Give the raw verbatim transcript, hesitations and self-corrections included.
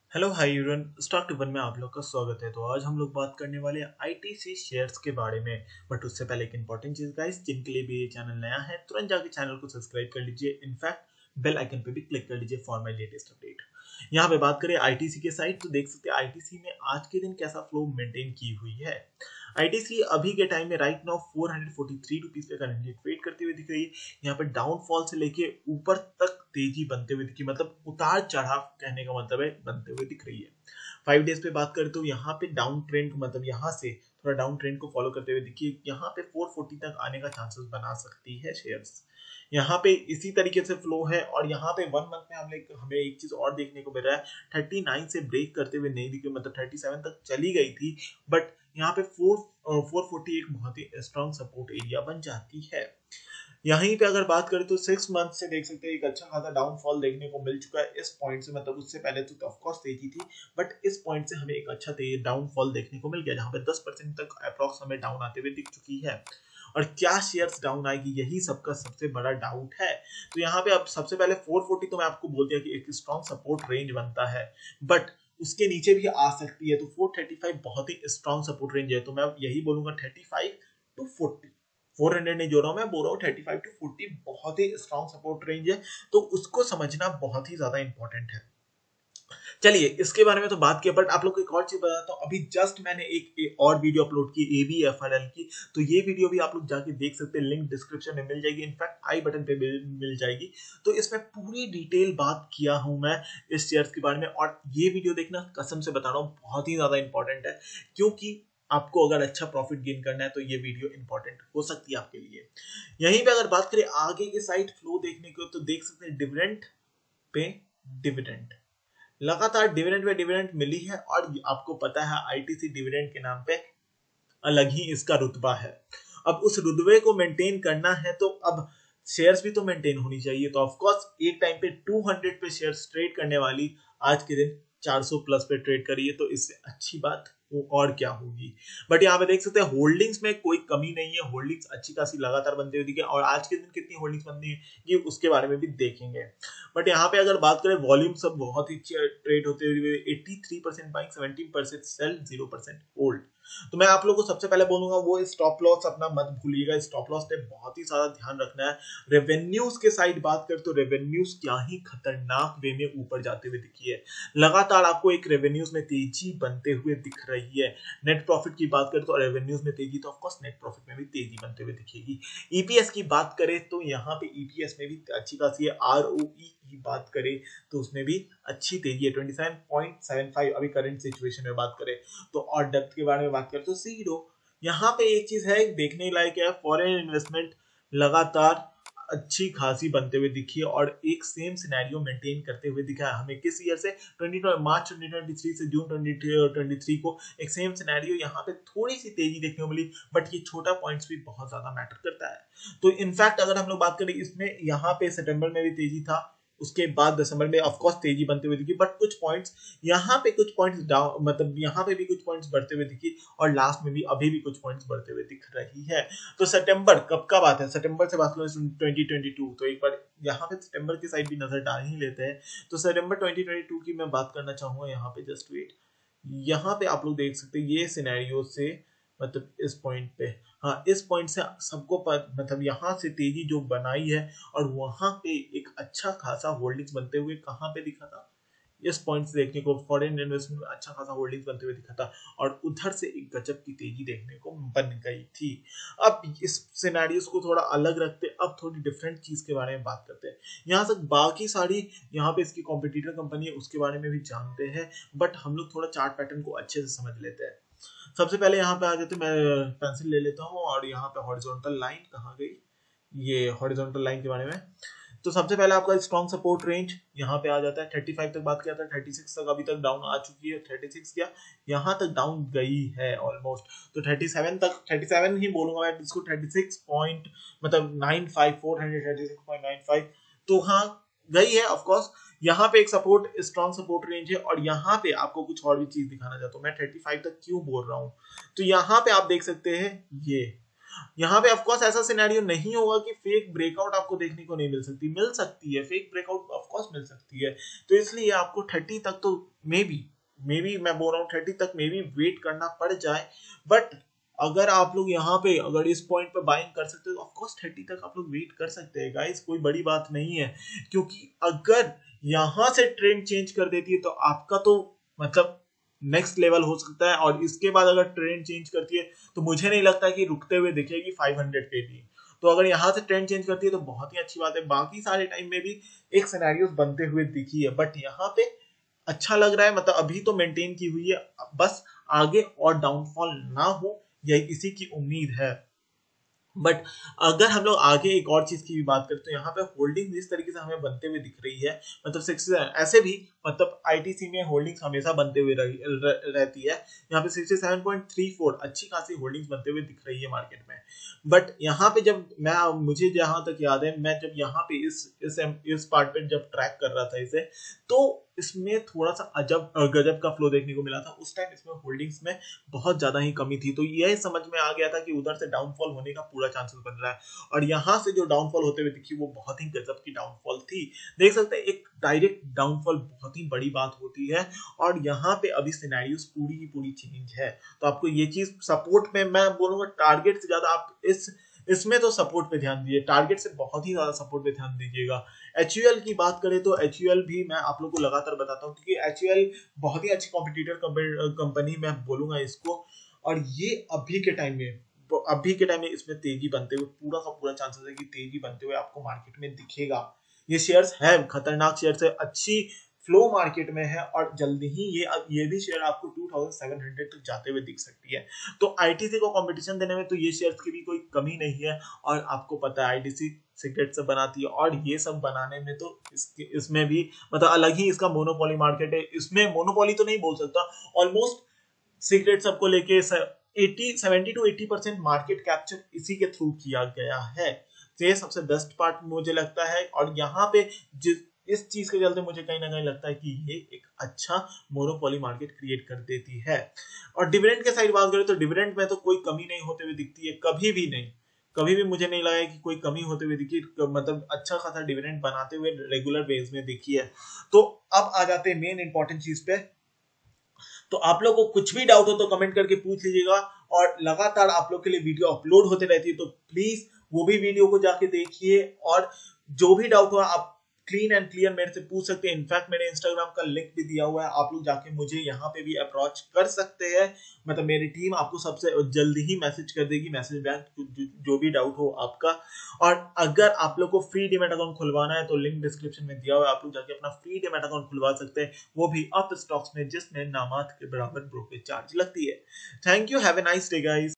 Hello hi everyone, stock tip one में आप लोग का स्वागत है। तो आज हम लोग बात करने वाले हैं आईटीसी शेयर्स के बारे में। बट उससे पहले एक इंपॉर्टेंट चीज गाइस, जिनके लिए भी ये चैनल नया है तुरंत जाके चैनल को सब्सक्राइब कर लीजिए। इनफैक्ट बेल आइकन पे भी क्लिक कर लीजिए फॉर माय लेटेस्ट अपडेट। यहाँ पे बात करें आईटीसी के साइड, तो देख सकते हैं आईटीसी में आज के दिन कैसा फ्लो मेंटेन की हुई है। आईटीसी अभी के टाइम में right now four hundred forty three rupees पे करंटली ट्रेड करते हुए दिख रही है। यहाँ पे डाउनफॉल से लेके ऊपर तक तेजी बनते हुए दिखी, मतलब उतार चढ़ाव कहने का मतलब है बनते हुए दिख रही है। फाइव डेज पे बात करें तो यहाँ पे डाउन ट्रेंड, मतलब यहाँ से थोड़ा डाउन ट्रेंड को फॉलो करते हुए देखिए, यहाँ पे फोर फोर्टी तक आने का चांसेस बना सकती है शेयर्स। यहाँ पे इसी तरीके से फ्लो है और यहाँ पे वन मंथ में हम लोग हमें एक चीज और देखने को मिल रहा है, थर्टी नाइन से ब्रेक करते हुए नहीं दिखे, मतलब थर्टी सेवन तक चली गई थी। बट यहाँ पे फोर फोर फोर्टी एक बहुत ही स्ट्रॉन्ग सपोर्ट एरिया बन जाती है। यहीं पे अगर बात करें तो सिक्स मंथ से देख सकते हैं एक अच्छा खासा डाउनफॉल देखने को मिल चुका है इस पॉइंट से, मतलब उससे पहले तो ऑफ कोर्स तेजी थी, बट इस पॉइंट से हमें एक अच्छा डाउनफॉल देखने को मिल गया, जहां पे दस परसेंट तक अप्रॉक्स हमें डाउन आते हुए दिख चुकी है। और क्या शेयर्स डाउन आएगी, यही सबका सबसे बड़ा डाउट है। तो यहाँ पे अब सबसे पहले फोर फोर्टी तो मैं आपको बोल दिया कि एक स्ट्रॉन्ग सपोर्ट रेंज बनता है, बट उसके नीचे भी आ सकती है। तो फोर थर्टी फाइव बहुत ही स्ट्रॉन्ग सपोर्ट रेंज है, तो मैं यही बोलूंगा thirty five to forty, four hundred नहीं जोड़ रहा हूं मैं, बोल रहा हूँ थर्टी फाइव टू फोर्टी बहुत ही स्ट्रॉन्ग सपोर्ट रेंज है। तो उसको समझना बहुत ही ज्यादा इंपॉर्टेंट है। चलिए इसके बारे में तो बात किया, बट आप लोग को एक और चीज बताता हूँ। अभी जस्ट मैंने एक, एक और वीडियो अपलोड की एबीएफआरएल की, तो ये वीडियो भी आप लोग जाके देख सकते हैं, लिंक डिस्क्रिप्शन में मिल जाएगी, इनफैक्ट आई बटन पे मिल जाएगी। तो इसमें पूरी डिटेल बात किया हूं मैं इस शेयर्स के बारे में, और ये वीडियो देखना कसम से बता रहा हूँ बहुत ही ज्यादा इंपॉर्टेंट है, क्योंकि आपको अगर अच्छा प्रॉफिट गेन करना है तो ये वीडियो इंपॉर्टेंट हो सकती है आपके लिए। यहीं पे अगर बात करें आगे के साइड फ्लो देखने को, तो देख सकते हैं डिविडेंड पे डिविडेंड, लगातार डिविडेंड पे डिविडेंड मिली है, और आपको पता है आईटीसी डिविडेंड के नाम पे अलग ही इसका रुतबा है। अब उस रुतबे को मेंटेन करना है तो अब शेयर्स भी तो मेंटेन होनी चाहिए। तो ऑफ कोर्स एक टाइम पे टू हंड्रेड पे शेयर्स ट्रेड करने वाली आज के दिन चार सौ प्लस पे ट्रेड करी है, तो इससे अच्छी बात वो और क्या होगी। बट यहाँ पे देख सकते हैं होल्डिंग्स में कोई कमी नहीं है, होल्डिंग्स अच्छी खासी लगातार बनते हुए दिखे, और आज के दिन कितनी होल्डिंग्स बनती है उसके बारे में भी देखेंगे। बट यहाँ पे अगर बात करें वॉल्यूम सब बहुत ही ट्रेड होते हुए, eighty three percent buying, seventeen percent sell, zero percent hold. तो मैं आप लोगों को सबसे पहले बोलूंगा वो स्टॉप लॉस अपना मत भूलिएगा, स्टॉप लॉस पे बहुत ही ज्यादा ध्यान रखना है। रेवेन्यूज के साइड बात करें तो रेवेन्यूज क्या ही खतरनाक वे में ऊपर जाते हुए दिखी है, लगातार आपको एक रेवेन्यूज में तेजी बनते हुए दिख रही है। नेट प्रॉफिट की बात करें तो रेवेन्यूज में तेजी, तो ऑफकोर्स नेट प्रॉफिट में भी तेजी बनते हुए दिखेगी। ईपीएस की बात करें तो यहाँ पे ईपीएस में भी अच्छी खासी है। आरओई की बात करें तो उसमें भी अच्छी तेजी है, twenty seven point seven five अभी करंट सिचुएशन में बात करें तो। और डेप्थ के बारे में बात करें तो जीरो। यहाँ पे एक चीज है देखने लायक है, फॉरेन इन्वेस्टमेंट लगातार अच्छी खासी बनते हुए दिखी है, और एक सेम सिनेरियो मेंटेन करते हुए दिखा है हमें किस ईयर से, twenty March twenty twenty three से जून ट्वेंटी ट्वेंटी थ्री को एक सेम सिनेरियो। यहाँ पे थोड़ी सी तेजी देखने को मिली, बट ये छोटा पॉइंट्स भी बहुत ज्यादा मैटर करता है। तो इनफैक्ट अगर हम लोग बात करें इसमें, यहाँ पे सितंबर में भी तेजी था, उसके बाद दिसंबर में ऑफ कोर्स तेजी बनते हुए दिखी, बट कुछ पॉइंट्स यहाँ पे कुछ पॉइंट्स डाउन, मतलब यहाँ पे भी कुछ पॉइंट्स बढ़ते हुए दिखी, और लास्ट में भी अभी भी कुछ पॉइंट्स बढ़ते हुए दिख रही है। तो सितंबर कब का बात है, सितंबर से बात करें ट्वेंटी ट्वेंटी टू, तो एक बार यहाँ पे सितंबर की साइड भी नजर डाल ही लेते हैं। तो सितंबर ट्वेंटी ट्वेंटी टू की मैं बात करना चाहूंगा, यहाँ पे जस्ट वेट, यहाँ पे आप लोग देख सकते हैं ये सिनेरियो से, मतलब इस पॉइंट पे, हाँ इस पॉइंट से सबको पर, मतलब यहाँ से तेजी जो बनाई है, और वहां पे एक अच्छा खासा होल्डिंग्स बनते हुए कहाँ पे दिखा था, इस पॉइंट से देखने को फॉरेन इन्वेस्टमेंट में अच्छा खासा होल्डिंग्स बनते हुए दिखा था, और उधर से एक गजब की तेजी देखने को बन गई थी। अब इस सिनेरियोस को थोड़ा अलग रखते, अब थोड़ी डिफरेंट चीज के बारे में बात करते हैं। यहाँ तक बाकी सारी यहाँ पे इसकी कॉम्पिटिटर कंपनी है उसके बारे में भी जानते हैं, बट हम लोग थोड़ा चार्ट पैटर्न को अच्छे से समझ लेते हैं। सबसे पहले यहाँ पे आ जाते, मैं पेंसिल ले लेता हूँ, और यहाँ पे हॉरिजॉन्टल लाइन कहाँ गई, ये हॉरिजॉन्टल लाइन के बारे में। तो सबसे पहले आपका स्ट्रॉन्ग सपोर्ट रेंज यहाँ पे आ जाता है, थर्टी फाइव तक बात किया था, थर्टी सिक्स तक अभी तक डाउन आ चुकी है, थर्टी सिक्स क्या यहाँ तक डाउन गई है ऑलमोस्ट। तो थर्टी सेवन तक, थर्टी सेवन ही बोलूंगा मैं इसको, थर्टी सिक्स पॉइंट मतलब nine five, four hundred thirty six point nine five, तो हाँ गई है ऑफ कोर्स। यहाँ पे एक सपोर्ट, स्ट्रॉन्ग सपोर्ट रेंज है, और यहाँ पे आपको कुछ और भी चीज दिखाना चाहता हूँ मैं, थर्टी फाइव तक क्यों बोल रहा हूँ। तो यहाँ पे आप देख सकते हैं ये, यहाँ पे ऑफ कोर्स ऐसा सिनेरियो नहीं होगा कि फेक ब्रेकआउट आपको देखने को नहीं मिल सकती, मिल सकती है फेक ब्रेकआउट ऑफ कोर्स मिल सकती है। तो इसलिए आपको थर्टी तक तो मे बी मे बी मैं बोल रहा हूँ थर्टी तक मे बी वेट करना पड़ जाए, बट अगर आप लोग यहाँ पे अगर इस पॉइंट पे बाइंग कर सकते हो तो ऑफकोर्स थर्टी तक आप लोग वेट कर सकते हैं गाइस, कोई बड़ी बात नहीं है। क्योंकि अगर यहाँ से ट्रेंड चेंज कर देती है तो आपका तो मतलब नेक्स्ट लेवल हो सकता है, और इसके बाद अगर ट्रेंड चेंज करती है तो मुझे नहीं लगता कि रुकते हुए दिखेगी फाइव हंड्रेड पे भी। तो अगर यहाँ से ट्रेंड चेंज करती है तो बहुत ही अच्छी बात है। बाकी सारे टाइम में भी एक सिनेरियोस बनते हुए दिखी है, बट यहाँ पे अच्छा लग रहा है, मतलब अभी तो मेंटेन की हुई है, बस आगे और डाउनफॉल ना हो यही इसी की उम्मीद है। बट अगर हम लोग आगे एक और चीज की भी बात करें तो यहाँ पे होल्डिंग जिस तरीके से हमें बनते हुए दिख रही है, मतलब सिक्स ऐसे भी मतलब आईटीसी में होल्डिंग्स हमेशा बनते हुए रही, र, रहती है। यहाँ पे sixty seven point three four अच्छी खासी होल्डिंग्स बनते हुए दिख रही है मार्केट में। बट यहाँ पे जब मैं मुझे जहां तक याद है, मैं जब यहाँ पे इस इस इस पार्ट पे जब ट्रैक कर रहा था इसे, तो इसमें थोड़ा सा अजब गजब का फ्लो देखने को मिला था। उस टाइम इसमें होल्डिंग्स में बहुत ज्यादा ही कमी थी, तो यह समझ में आ गया था कि उधर से डाउनफॉल होने का पूरा चांसेस बन रहा है। और यहाँ से जो डाउनफॉल होते हुए दिखी वो बहुत ही गजब की डाउनफॉल थी। देख सकते हैं एक डायरेक्ट डाउनफॉल बहुत ही बड़ी बात होती है, और यहाँ पे अभी सिनेरियोस पूरी की पूरी चेंज है। तो आपको ये चीज सपोर्ट में मैं बोलूंगा टारगेट से ज्यादा आप इस इसमें तो सपोर्ट पे ध्यान दीजिए, टारगेट से बहुत ही ज्यादा सपोर्ट पे ध्यान दीजिएगा। एचयूएल की बात करें तो एचयूएल भी मैं आप लोगों को लगातार बताता हूँ, क्योंकि एचयूएल बहुत ही अच्छी कॉम्पिटिटर कंपनी मैं बोलूंगा इसको, और ये अभी के टाइम में अभी के टाइम में इसमें तेजी बनते हुए पूरा का पूरा चांसेस है कि तेजी बनते हुए आपको मार्केट में दिखेगा। ये शेयर्स है खतरनाक शेयर्स है, अच्छी फ्लो मार्केट में है, और जल्दी ही ये ये भी शेयर आपको टू थाउजेंड सेवन हंड्रेड तक जाते हुए दिख सकती है। तो आईटीसी को कंपटीशन देने में तो ये शेयर्स की भी कोई कमी नहीं है। और आपको पता है आईटीसी सिगरेट सब बनाती है, और ये सब बनाने में तो इसके इसमें भी मतलब अलग ही इसका मोनोपोली मार्केट है। इसमें मोनोपोली तो नहीं बोल सकता, ऑलमोस्ट सिगरेट सबको लेके eighty seventy two eighty percent market capture इसी के थ्रू किया गया है। तो ये सबसे बेस्ट पार्ट मुझे लगता है, और यहाँ पे जिस इस चीज के चलते मुझे कहीं ना कहीं लगता है कि ये एक अच्छा मोनोपोली मार्केट क्रिएट कर देती है। और डिविडेंड के साइड बात करें तो डिविडेंड में तो कोई कमी नहीं होते हुए दिखती है, कभी भी नहीं, कभी भी मुझे नहीं लगा कि कोई कमी होते हुए दिखी, मतलब अच्छा खासा डिविडेंड बनाते हुए रेगुलर बेस में दिखी है। तो अब आ जाते हैं मेन इंपॉर्टेंट चीज पे। तो आप लोग को कुछ भी डाउट हो तो कमेंट करके पूछ लीजिएगा, और लगातार आप लोग के लिए वीडियो अपलोड होते रहती है, तो प्लीज वो भी वीडियो को जाके देखिए, और जो भी डाउट हो आप क्लीन एंड क्लियर मेरे से पूछ सकते हैं। इनफैक्ट मैंने इंस्टाग्राम का लिंक भी दिया हुआ है, आप लोग जाके मुझे यहाँ पे भी अप्रोच कर सकते हैं। मतलब मेरी टीम आपको सबसे जल्दी ही मैसेज कर देगी, मैसेज बैक जो, जो भी डाउट हो आपका। और अगर आप लोग को फ्री डीमैट अकाउंट खुलवाना है तो लिंक डिस्क्रिप्शन में दिया हुआ है, आप लोग जाके अपना फ्री डीमैट अकाउंट खुलवा सकते हैं, वो भी अप स्टॉक्स में जिसमें नामात के बराबर ब्रोकरेज चार्ज लगती है। Thank you, have a nice day guys.